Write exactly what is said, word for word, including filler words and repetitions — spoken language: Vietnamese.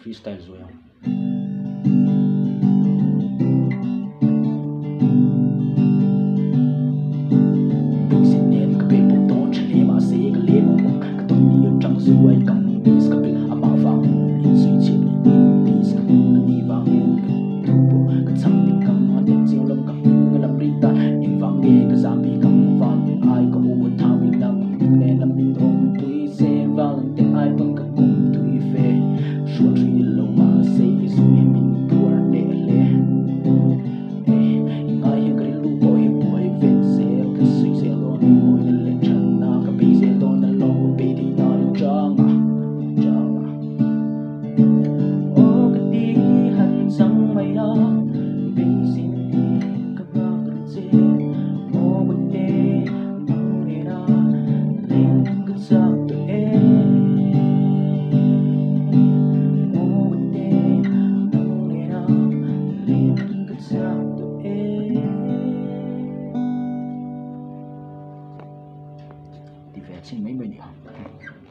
freestyle rồi không? Xin nên các bạn bốc tôn chỉ lẽ mà sẽ cái lẽ mà một cái tuần đi ở trong rồi cầm đi các bạn à mà vào in suy chết in đi các bạn đi vào in cái bộ cái thằng đi cầm anh đem chiếu lâm cầm người làm rita in vào nghe cái giảm bị cầm vào ai có u thao bị nằm nên làm mình ôm tuy xe vào tiếng ai bằng cái cùng tuy phê suốt khi lâu mà sẽ dù em mình thua để lẽ ai hiện cái lu bồi bồi về xe cái suy xe luôn bồi nên lên chân na cái bị xe luôn nên lòng bị thì nó đi trăng à trăng à ô cái đi hẳn sang mày đó bị xin đi các bạn cần gì ô bên đây nắng này đó lên cái sao tụi em ô bên đây nắng này đó lên cái sao tụi em đi về trên mấy mươi điểm